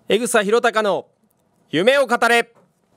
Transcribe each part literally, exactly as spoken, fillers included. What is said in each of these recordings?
江草弘隆の夢を語れ。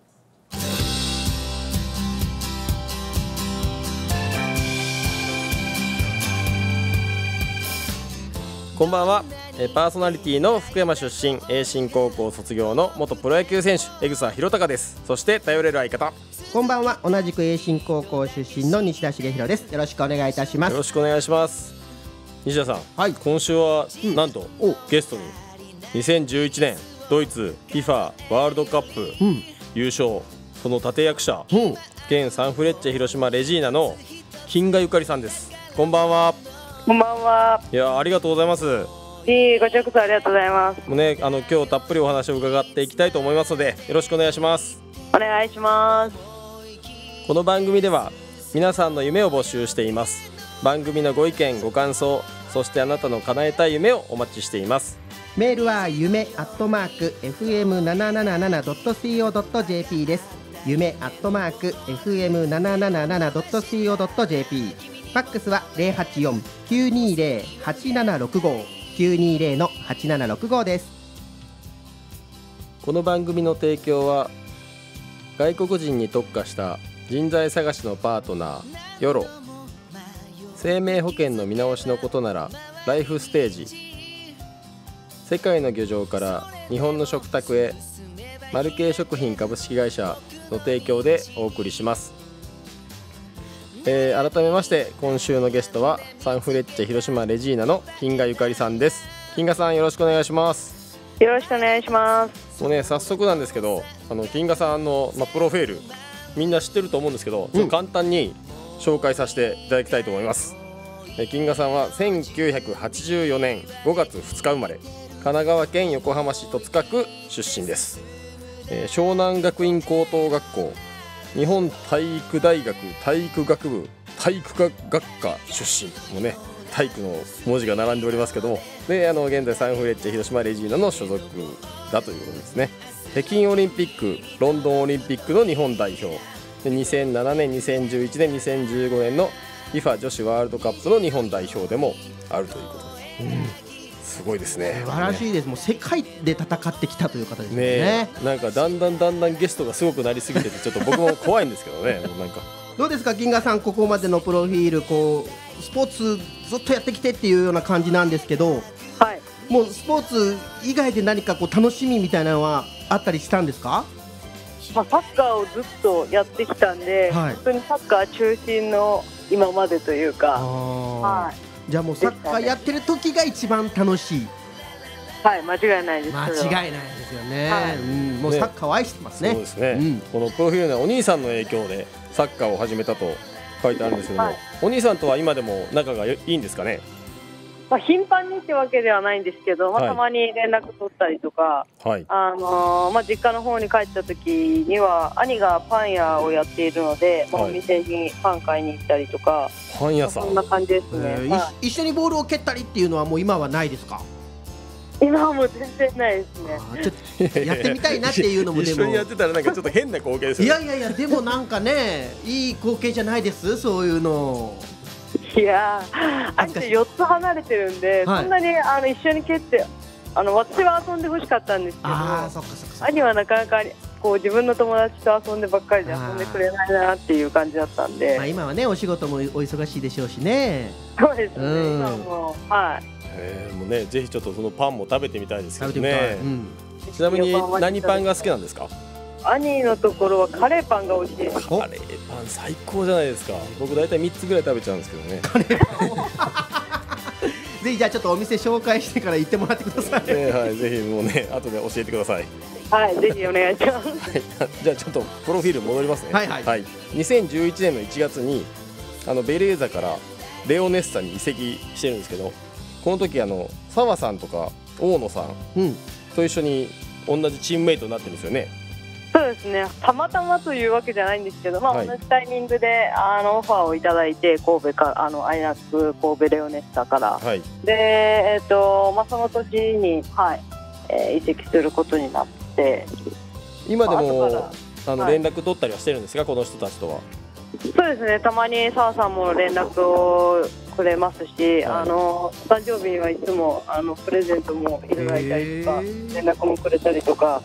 こんばんは。パーソナリティの福山出身、栄新高校卒業の元プロ野球選手江草弘隆です。そして頼れる相方、 こんばんは。同じく栄新高校出身の西田茂弘です。よろしくお願いいたします。 よろしくお願いします。西田さん、 はい、 今週は、うん、なんとゲストににせんじゅういちねんドイツ フィファ ワールドカップ、うん、優勝、その立役者、うん、現サンフレッチェ広島レジーナの金賀ゆかりさんです。こんばんは。 こんばんは。 いや、ありがとうございます。 いい、こちらこそありがとうございます。 もうね、あの今日たっぷりお話を伺っていきたいと思いますので、よろしくお願いします。 お願いします。 この番組では皆さんの夢を募集しています。番組のご意見ご感想、そしてあなたの叶えたい夢をお待ちしています。 メールは夢アットマーク エフエムなななななドットシーオードットジェーピー です。夢アットマーク エフエムなななななドットシーオードットジェーピー。ファックスは ゼロはちよん きゅうにゼロ はちななろくご きゅうにゼロ はちななろくごです。 この番組の提供は外国人に特化した人材探しのパートナーヨロ、生命保険の見直しのことならライフステージ、世界の漁場から日本の食卓へ、マルケイ食品株式会社の提供でお送りします。えー、改めまして今週のゲストはサンフレッチェ広島レジーナの金賀ゆかりさんです。金賀さん、よろしくお願いします。 よろしくお願いします。 もうね、早速なんですけど、あの金賀さんの、ま、プロフィールみんな知ってると思うんですけど、ちょっと簡単に紹介させていただきたいと思います。うん、金賀さんはせんきゅうひゃくはちじゅうよねんごがつふつか生まれ、神奈川県横浜市戸塚区出身です。えー、湘南学院高等学校、日本体育大学体育学部体育学科出身、もうね、体育の文字が並んでおりますけども、で、あの現在サンフレッチェ広島レジーナの所属だということですね。北京オリンピック、ロンドンオリンピックの日本代表で、にせんななねん、にせんじゅういちねん、にせんじゅうごねんの フィファ 女子ワールドカップの日本代表でもあるということです。うん、すごいですね。 素晴らしいです。もう世界で戦ってきたという方ですね。 ね、なんかだんだんだんだんゲストがすごくなりすぎてて、ちょっと僕も怖いんですけどね。もうなんかどうですか、金賀さん、ここまでのプロフィール、こうスポーツずっとやってきてっていうような感じなんですけど、 はい、 もうスポーツ以外で何かこう楽しみみたいなのはあったりしたんですか？ まあ、サッカーをずっとやってきたんで、はい、本当にサッカー中心の今までというか、はい、 じゃあもうサッカーやってる時が一番楽しい。 はい、間違いないです。 間違いないですよね。はい、うん、もうサッカーを愛してますね。 そうですね。うん、このプロフィールにはお兄さんの影響でサッカーを始めたと書いてあるんですけども、はい、お兄さんとは今でも仲がいいんですかね？ まあ、頻繁にってわけではないんですけど、まあ、たまに連絡取ったりとか、はい、あのーまあ、実家の方に帰った時には兄がパン屋をやっているので、はい、まあ、お店にパン買いに行ったりとか、 パン屋さん、 そんな感じですね。えーはい、一緒にボールを蹴ったりっていうのはもう今はないですか？ 今はもう全然ないですね。 ちょっとやってみたいなっていうのもでも一緒にやってたらなんかちょっと変な光景ですよね。 いやいやいや、でもなんかね、いい光景じゃないです、そういうの。 いやー、兄よっつ離れてるんで、はい、そんなにあの一緒に蹴って、あの私は遊んでほしかったんですけど、 あ、そっかそっかそっか、 兄はなかなかこう自分の友達と遊んでばっかりで遊んでくれないなっていう感じだったんで、 まあ、今はね、お仕事もお忙しいでしょうしね。 そうですね、うん、今もはい。 えー、もうね、ぜひちょっとそのパンも食べてみたいですけどね。うん、 ちなみに何パンが好きなんですか？ 兄のところはカレーパンが美味しいです。 カレーパン最高じゃないですか。僕大体みっつぐらい食べちゃうんですけどね。カレーパンぜひじゃあちょっとお店紹介してから行ってもらってください。 ね、はい、ぜひもうね、後で教えてください。 はい、ぜひお願いします。 はい、じゃあちょっとプロフィール戻りますね。 はいはい、はい、 にせんじゅういちねんのいちがつにあのベレーザからレオネッサに移籍してるんですけど、この時あの澤さんとか大野さん、うん、と一緒に同じチームメイトになってるんですよね。 そうですね、たまたまというわけじゃないんですけど、まあ、はい、同じタイミングであのオファーをいただいて、神戸かあのアイナック神戸レオネッサから、はい、で、えーとまあ、その年に、はい、えー、移籍することになって、 今でもあの連絡取ったりはしてるんですか、この人たちとは。 そうですね、たまに澤さんも連絡をくれますし、はい、あの誕生日にはいつもあのプレゼントもいただいたりとか、連絡もくれたりとか、はい、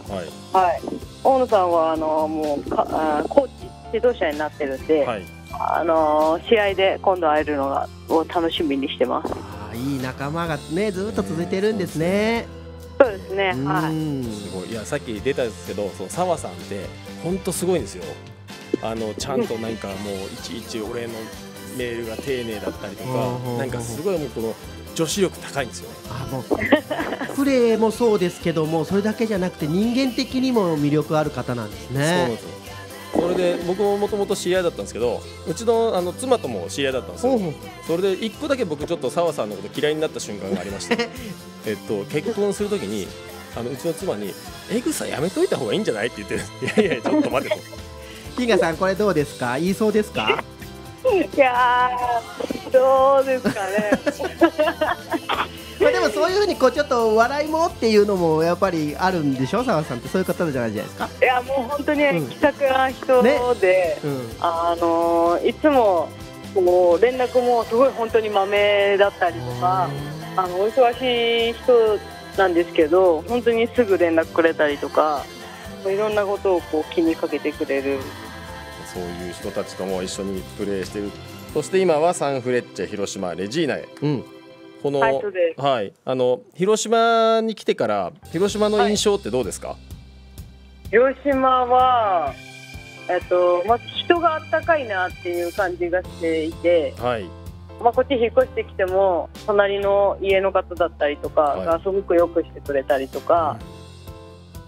はい、大野さんはあのもうかあコーチ指導者になってるんで、はい、あの試合で今度会えるのがを楽しみにしてます。 あ、いい仲間がねずっと続いてるんですね。 そうですね、はい、 すごい。いや、さっき出たんですけど、その澤さんって本当すごいんですよ。あのちゃんとなんかもういちいちお礼のメールが丁寧だったりとか、なんかすごいもうこの女子力高いんですよね。 あ、もうプレーもそうですけども、それだけじゃなくて人間的にも魅力ある方なんですね。そうなんですよ。 それで僕ももともと知り合いだったんですけど、うちのあの妻とも知り合いだったんですよ。それでいっこだけ僕ちょっと澤さんのこと嫌いになった瞬間がありましてえっと結婚するときにあのうちの妻にエグさやめといた方がいいんじゃないって言って、いやいやちょっと待てと。 金賀さん、これどうですか、言いそうですか？ いやー、どうですかねまあでもそういうふうにこうちょっと笑いもっていうのもやっぱりあるんでしょ、澤さんってそういう方じゃないじゃないですか。 いや、もう本当に気さくな人で、ね、うん、あのー、いつもこう連絡もすごい本当にまめだったりとか、あのお忙しい人なんですけど、本当にすぐ連絡くれたりとか、いろんなことをこう気にかけてくれる、 そういう人たちとも一緒にプレーしている。そして今はサンフレッチェ広島レジーナへ、うん、この、はい、はい、あの広島に来てから広島の印象ってどうですか？はい、 広島は、えっとまず人があったかいなっていう感じがしていて、はい、まあ、こっち引っ越してきても隣の家の方だったりとかがすごくよくしてくれたりとか、はい、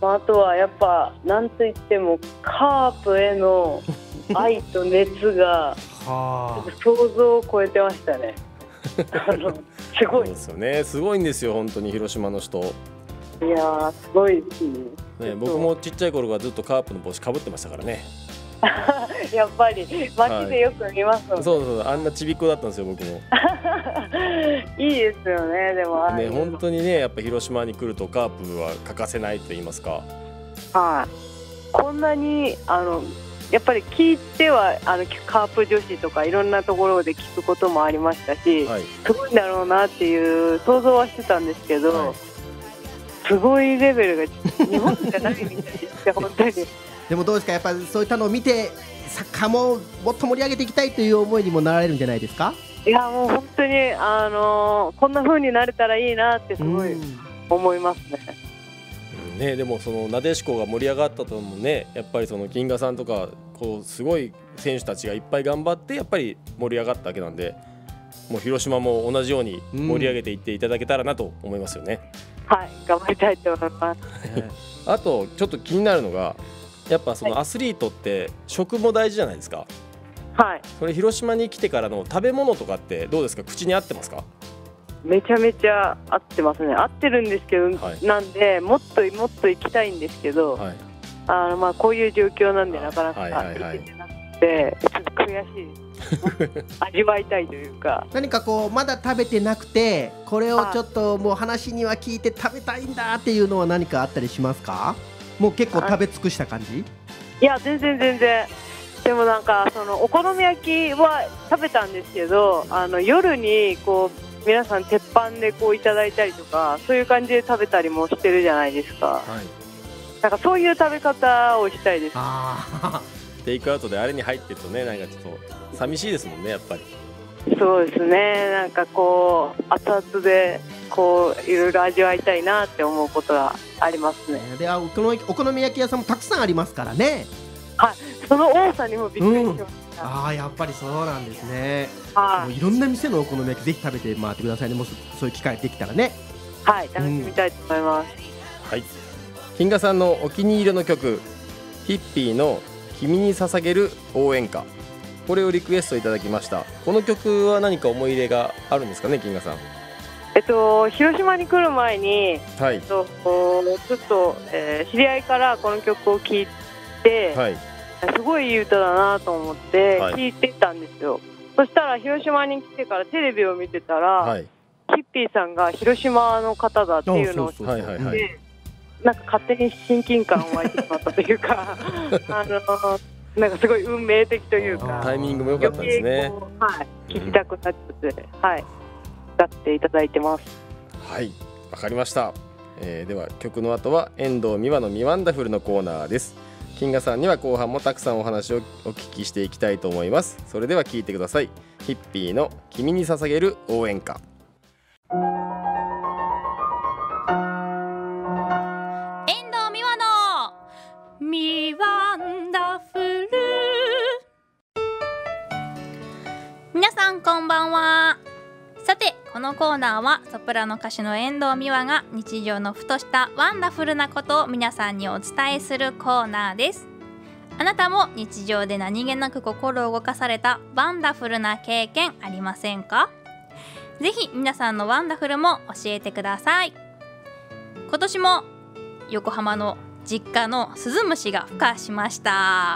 まあ、あとはやっぱなんといってもカープへの愛と熱が想像を超えてましたねあのすごいですよね。すごいんですよ本当に広島の人。 いやー、すごいですね。 ね、僕もちっちゃい頃はずっとカープの帽子かぶってましたからねやっぱり街でよく見ますもんね。 はい、そうそう、あんなちびっこだったんですよ僕もいいですよね。でもね、本当にね、やっぱ広島に来るとカープは欠かせないと言いますか。 はい、こんなにあのやっぱり聞いてはあのカープ女子とかいろんなところで聞くこともありましたし、はい、すごいんだろうなっていう想像はしてたんですけど、はい、すごいレベルが日本じゃないみたいです本当にでもどうですか、やっぱりそういったのを見てサッカーももっと盛り上げていきたいという思いにもなられるんじゃないですか？ いや、もう本当に、あのー、こんな風になれたらいいなってすごい思いますね。 ね、でもそのなでしこが盛り上がったともね、やっぱりその金賀さんとかこうすごい選手たちがいっぱい頑張ってやっぱり盛り上がったわけなんで、もう広島も同じように盛り上げていっていただけたらなと思いますよね。 うん、はい、頑張りたいと思いますあとちょっと気になるのが、やっぱそのアスリートって食も大事じゃないですか。はい、それ広島に来てからの食べ物とかってどうですか、口に合ってますか？ めちゃめちゃ合ってますね。合ってるんですけど、はい、なんでもっともっと行きたいんですけど、はい、あのまあこういう状況なんでなかなか行けてなくて、ちょっと悔しいです味わいたいというか何かこうまだ食べてなくてこれをちょっともう話には聞いて食べたいんだっていうのは何かあったりしますか？もう結構食べ尽くした感じ？ いや、全然全然。でもなんかそのお好み焼きは食べたんですけど、あの夜にこう皆さん鉄板でこういただいたりとか、そういう感じで食べたりもしてるじゃないですか。はい、なんかそういう食べ方をしたいです。 あテイクアウトであれに入ってるとね、なんかちょっと寂しいですもんね、やっぱり。 そうですね、なんかこう熱々でこういろいろ味わいたいなって思うことはありますね。 でお好み、お好み焼き屋さんもたくさんありますからね。 はい、その多さにもびっくりしました。 うん、ああ、やっぱりそうなんですね。はい、もういろんな店のお好み焼きぜひ食べて回ってくださいね。もしそういう機会できたらね。 はい、楽しみたいと思います。 うん、はい、金賀さんのお気に入りの曲、ヒッピーの君に捧げる応援歌、これをリクエストいただきました。この曲は何か思い入れがあるんですかね、金賀さん。 えっと、広島に来る前に、はい、えっと、ちょっと、えー、知り合いからこの曲を聴いて、はい、すごいいい歌だなと思って聴いてたんですよ。はい、そしたら広島に来てからテレビを見てたら、はい、ヒッピーさんが広島の方だっていうのを知って、なんか勝手に親近感を湧いてしまったというかあのなんかすごい運命的というか、 タイミングも良かったですね。 はい、聞きたくなっちゃって、うん、はい、歌っていただいてます。 はい、わかりました。えー、では曲の後は遠藤美和のミワンダフルのコーナーです。金賀さんには後半もたくさんお話をお聞きしていきたいと思います。それでは聞いてください。ヒッピーの君に捧げる応援歌。 遠藤美和のミワンダフル。皆さんこんばんは。さてこのコーナーはソプラノ歌手の遠藤美和が日常のふとしたワンダフルなことを皆さんにお伝えするコーナーです。あなたも日常で何気なく心を動かされたワンダフルな経験ありませんか？ぜひ皆さんのワンダフルも教えてください。今年も横浜の実家のスズムシが孵化しました。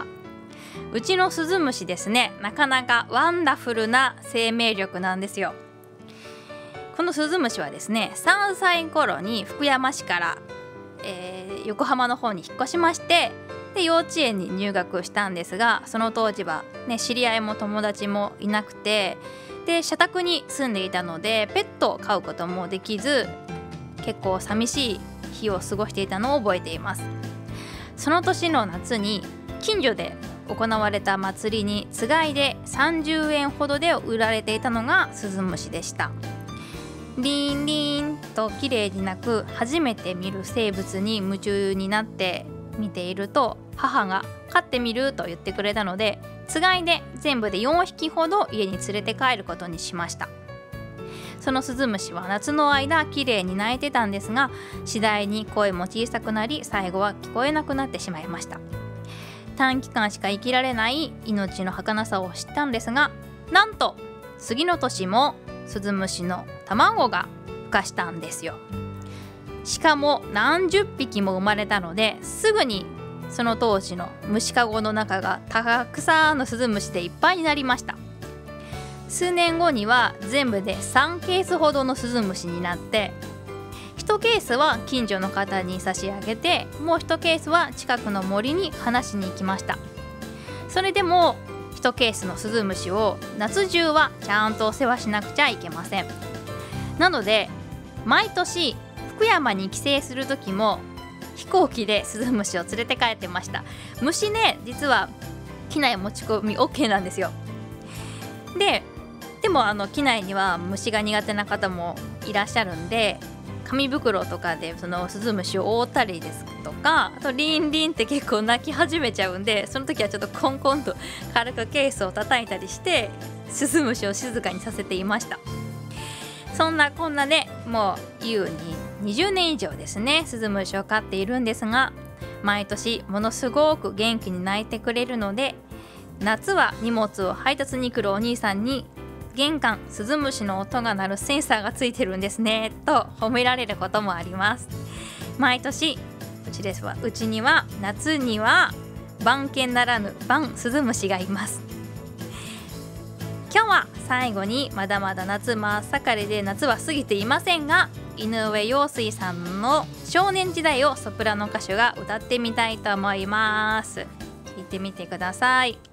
うちのスズムシですね、なかなかワンダフルな生命力なんですよ。このスズムシはですね、さんさい頃に福山市から、えー、横浜の方に引っ越しまして、で幼稚園に入学したんですが、その当時は、ね、知り合いも友達もいなくて、で社宅に住んでいたのでペットを飼うこともできず、結構寂しい日を過ごしていたのを覚えています。その年の夏に近所で行われた祭りにつがいでさんじゅうえんほどで売られていたのがスズムシでした。リンリンと綺麗に鳴く初めて見る生物に夢中になって見ていると、母が飼ってみると言ってくれたので、つがいで全部でよんひきほど家に連れて帰ることにしました。そのスズムシは夏の間綺麗に鳴いてたんですが、次第に声も小さくなり、最後は聞こえなくなってしまいました。短期間しか生きられない命の儚さを知ったんですが、なんと次の年もスズムシの卵が孵化したんですよ。しかも何十匹も生まれたので、すぐにその当時の虫かごの中がたくさんのスズムシでいっぱいになりました。数年後には全部でさんケースほどのスズムシになって、いちケースは近所の方に差し上げて、もういちケースは近くの森に放しに行きました。それでもいちケースのスズムシを夏中はちゃんとお世話しなくちゃいけません。なので毎年福山に帰省する時も飛行機でスズムシを連れて帰ってました。虫ね、実は機内持ち込み オーケー なんですよ。ででもあの機内には虫が苦手な方もいらっしゃるんで、紙袋とかでそのスズムシを覆ったりですとか、あとリンリンって結構鳴き始めちゃうんで、その時はちょっとコンコンと軽くケースを叩いたりしてスズムシを静かにさせていました。そんなこんなでもう優ににじゅうねん以上ですね、スズムシを飼っているんですが、毎年ものすごく元気に鳴いてくれるので、夏は荷物を配達に来るお兄さんに、玄関スズムシの音が鳴るセンサーがついてるんですねと褒められることもあります。毎年うちですわうちには夏には番犬ならぬ番スズムシがいます。今日は最後に、まだまだ夏真っ盛りで夏は過ぎていませんが、井上陽水さんの少年時代をソプラノ歌手が歌ってみたいと思います。聞いてみてください。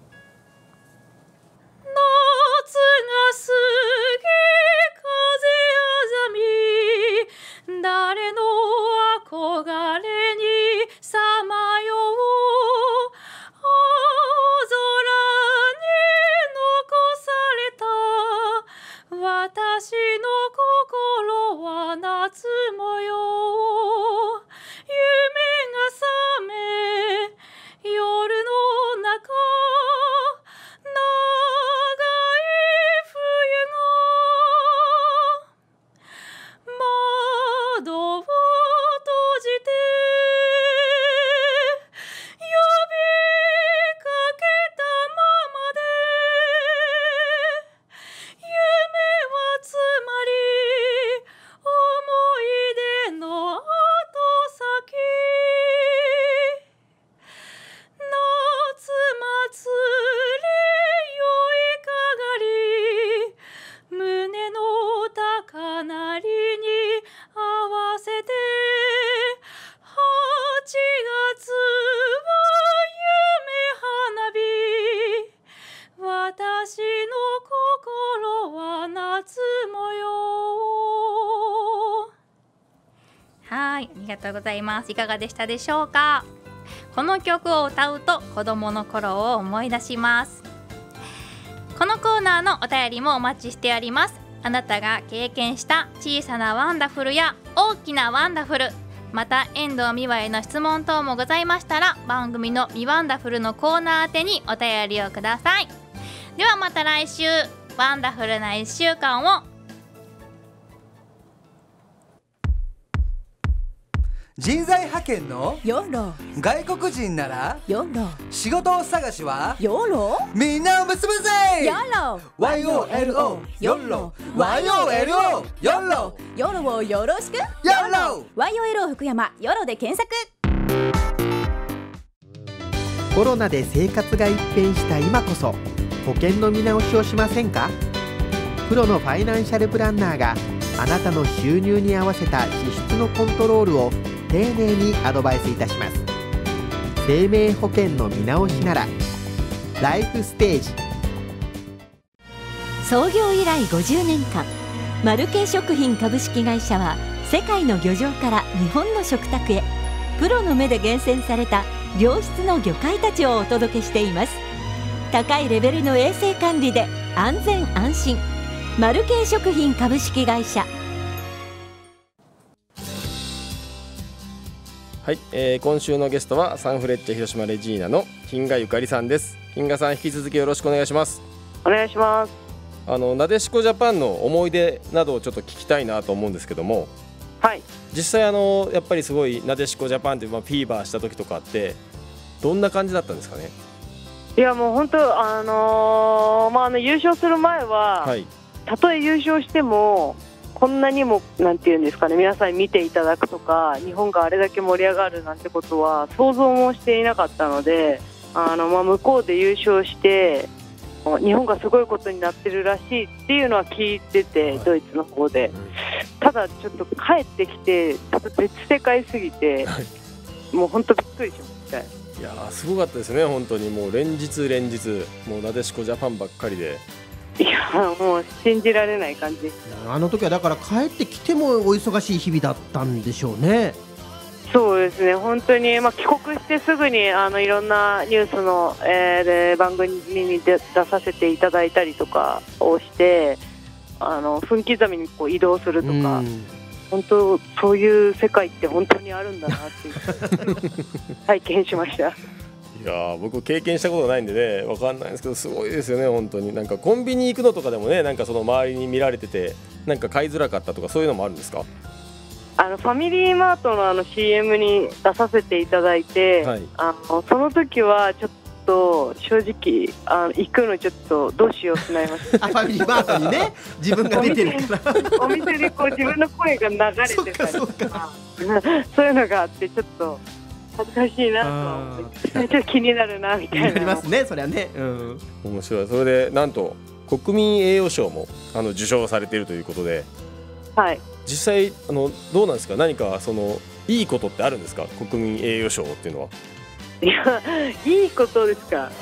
夏が過ぎ風あざみ、誰の憧れにさまよう、青空に残された私の心は夏模様、夢が覚め夜の中、長い冬が窓を閉じてはい、ありがとうございます。いかがでしたでしょうか。この曲を歌うと子供の頃を思い出します。このコーナーのお便りもお待ちしております。あなたが経験した小さなワンダフルや大きなワンダフル、また遠藤美和への質問等もございましたら、番組のミワンダフルのコーナー宛てにお便りをください。ではまた来週、ワンダフルないっしゅうかんを。 人材派遣のヨロ、 外国人ならヨロ、 仕事探しはヨロ、 みんなを結ぶぜ。 ヨロワイオーエルオー ヨロ ワイオーエルオー ヨロヨロをよろしく。 ヨロワイオーエルオー 福山ヨロで検索。 コロナで生活が一変した今こそ保険の見直しをしませんか。プロのファイナンシャルプランナーがあなたの収入に合わせた支出のコントロールを丁寧にアドバイスいたします。生命保険の見直しならライフステージ。 創業以来ごじゅうねんかん、マルケイ食品株式会社は世界の漁場から日本の食卓へ、プロの目で厳選された良質の魚介たちをお届けしています。高いレベルの衛生管理で安全安心、マルケイ食品株式会社。 はい、えー、今週のゲストはサンフレッチェ広島レジーナの金賀ゆかりさんです。金賀さん、引き続きよろしくお願いします。 お願いします。 あのなでしこジャパンの思い出などをちょっと聞きたいなと思うんですけども、 はい、 実際あのやっぱりすごいなでしこジャパンって、まあ、フィーバーした時とかってどんな感じだったんですかね。 いやもう本当、あのーまあ、あの優勝する前は、はい、たとえ優勝してもこんなにもなんていうんですかね、皆さんに見ていただくとか日本があれだけ盛り上がるなんてことは想像もしていなかったので、あの、まあ、向こうで優勝して日本がすごいことになってるらしいっていうのは聞いてて、はい、ドイツの方で、ただちょっと帰ってきてちょっと別世界すぎて、はい、もう本当びっくりしました。 いやーすごかったですね。本当にもう連日連日もうなでしこジャパンばっかりで、 いやもう信じられない感じです。 あの時はだから帰ってきてもお忙しい日々だったんでしょうね。 そうですね、本当に、まあ、帰国してすぐにあのいろんなニュースの、えー、で番組に出させていただいたりとかをして、あの分刻みにこう移動するとか、本当そういう世界って本当にあるんだなって体験しました。 いや僕経験したことないんでね分かんないんですけど、すごいですよね本当に。なんかコンビニ行くのとかでもね、なんかその周りに見られててなんか買いづらかったとかそういうのもあるんですか。 あのファミリーマートのあの シーエム に出させていただいて、はい、あのその時はちょっと正直あの行くのちょっとどうしようってなりました。 ファミリーマートにね自分が出てるからお店でこう自分の声が流れてたりとかそういうのがあってちょっと恥ずかしいなと思ってちょっと気になるなみたいな。 ありますねそれはね、うん、 面白い。それでなんと国民栄誉賞もあの受賞されているということで、 はい、実際あのどうなんですか。何かそのいいことってあるんですか、国民栄誉賞っていうのは。 いやいいことですか、はい、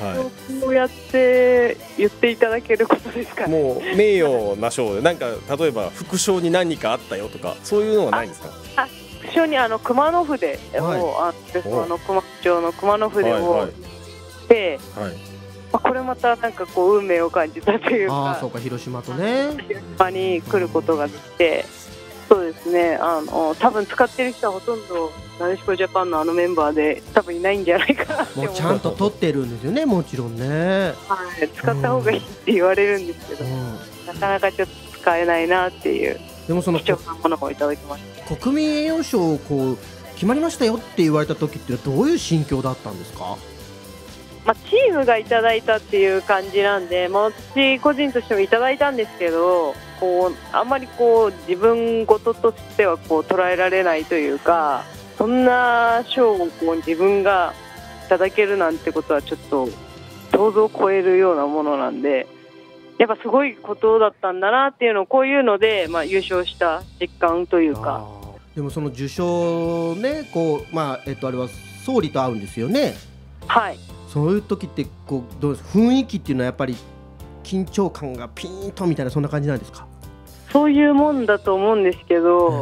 こうやって言っていただけることですか、ね、 もう名誉な賞でなんか例えば副賞に何かあったよとかそういうのはないんですか。 ああ副賞にあの熊野筆を、はい、あの熊町の熊野筆を、はいはい、で、はい、まあ、これまたなんかこう運命を感じたというか、 あそうか広島とね広島に来ることができて、そうですね、あの多分使ってる人はほとんどなでしこジャパンのあのメンバーで多分いないんじゃないかなって思う。 もうちゃんと取ってるんですよね、もちろんね、 はい、使った方がいいって言われるんですけど、うん、なかなかちょっと使えないなっていう。でもその貴重なものをいただきました。 国民栄誉賞をこう決まりましたよって言われた時ってどういう心境だったんですか。 まあ、チームがいただいたっていう感じなんで、まあ、私個人としてもいただいたんですけど、こうあんまりこう自分事としてはこう捉えられないというか、そんな賞をこう自分がいただけるなんてことはちょっと想像を超えるようなものなんで、やっぱすごいことだったんだなっていうのをこういうので、まあ、優勝した実感というか。 でもその受賞ね、こう、まあえっと、あれは総理と会うんですよね。 はい。 そういう時ってこうどうです、雰囲気っていうのはやっぱり緊張感がピーンとみたいな、そんな感じなんですか。 そういうもんだと思うんですけど、うん、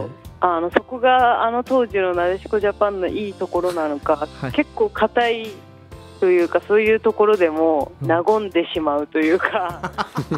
あのそこがあの当時のなでしこジャパンのいいところなのか、はい、結構硬いというか、そういうところでも和んでしまうというか、うん、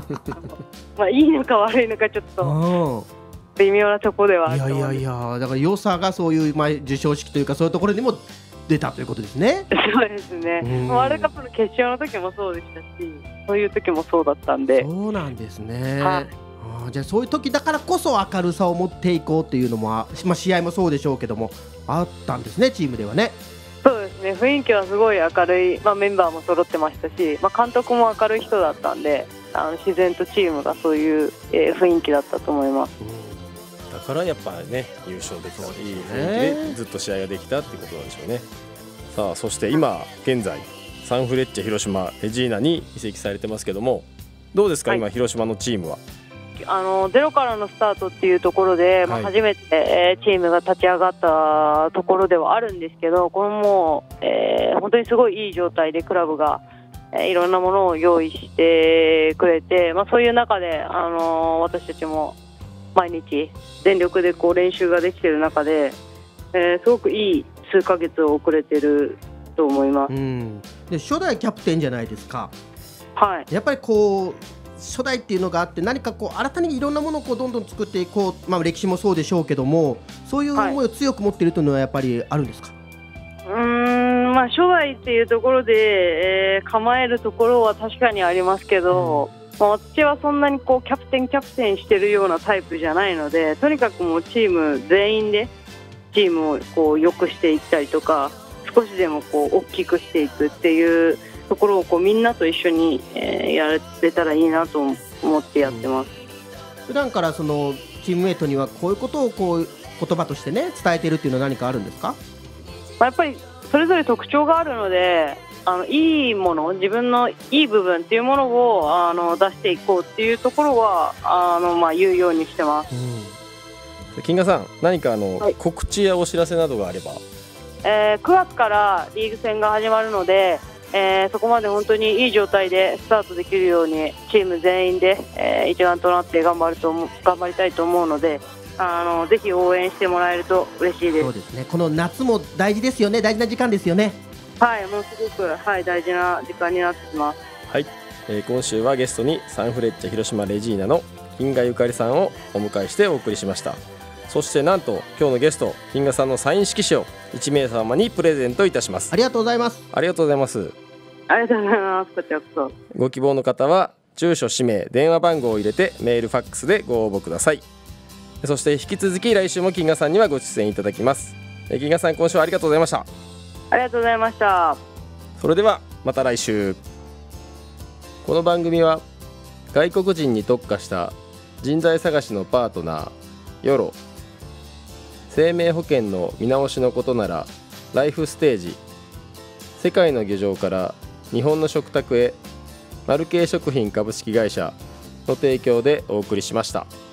まあいいのか悪いのかちょっと微妙なところではあると思うんです。 いやいやいや、だから良さがそういう、まあ、授賞式というかそういうところにも出たということですね。 そうですね。ワールドカップの決勝の時もそうでしたし、そういう時もそうだったんで。 そうなんですね。 はい、 あ、じゃあそういう時だからこそ明るさを持っていこうっていうのも、まあ、試合もそうでしょうけどもあったんですね、チームではね。 そうですね、雰囲気はすごい明るい、まあ、メンバーも揃ってましたし、まあ、監督も明るい人だったんで、あの自然とチームがそういう、えー、雰囲気だったと思います。 うん、だからやっぱね優勝できた、いい雰囲気でずっと試合ができたっていうことなんでしょうね。さあ、そして今現在サンフレッチェ広島レジーナに移籍されてますけども、どうですか、はい、今広島のチームは。 あのゼロからのスタートっていうところで、まあ、初めて、えー、チームが立ち上がったところではあるんですけど、これも、えー、本当にすごいいい状態でクラブが、えー、いろんなものを用意してくれて、まあ、そういう中で、あのー、私たちも毎日全力でこう練習ができている中で、えー、すごくいい数ヶ月を遅れてると思います。 うん、で初代キャプテンじゃないですか。 はい、 やっぱりこう初代っていうのがあって、何かこう新たにいろんなものをこうどんどん作っていこう、まあ、歴史もそうでしょうけども、そういう思いを強く持っているというのはやっぱりあるんですか。 はい、うーん、まあ、初代っていうところで、えー、構えるところは確かにありますけど、うん、まあ、私はそんなにこうキャプテンキャプテンしてるようなタイプじゃないので、とにかくもうチーム全員でチームをこう良くしていったりとか、少しでもこう大きくしていくっていうところをこうみんなと一緒に、えー、やれたらいいなと思ってやってます。 うん、普段からそのチームメイトにはこういうことをこう言葉としてね伝えているっていうのは何かあるんですか。 まあ、やっぱりそれぞれ特徴があるので、あのいいもの、自分のいい部分っていうものをあの出していこうっていうところはあの、まあ、言うようにしてます。 うん、金賀さん、何かあの、はい、告知やお知らせなどがあれば。 えー、くがつからリーグ戦が始まるので、えー、そこまで本当にいい状態でスタートできるようにチーム全員で、えー、一丸となって頑張ると思頑張りたいと思うので、あのぜひ応援してもらえると嬉しいです。 そうですね、この夏も大事ですよね。大事な時間ですよね。 はい、もうすごく、はい、大事な時間になってきます。 はい、えー、今週はゲストにサンフレッチェ広島レジーナの金賀ゆかりさんをお迎えしてお送りしました。そしてなんと今日のゲスト金賀さんのサイン色紙をいち名様にプレゼントいたします。 ありがとうございます。 ありがとうございます。 ありがとうございます。こちらこそ。 ご希望の方は住所、氏名、電話番号を入れてメールファックスでご応募ください。そして引き続き来週も金賀さんにはご出演いただきます。金賀さん、今週はありがとうございました。 ありがとうございました。 それではまた来週。この番組は外国人に特化した人材探しのパートナーヨロ、生命保険の見直しのことならライフステージ、世界の漁場から日本の食卓へマルケイ食品株式会社の提供でお送りしました。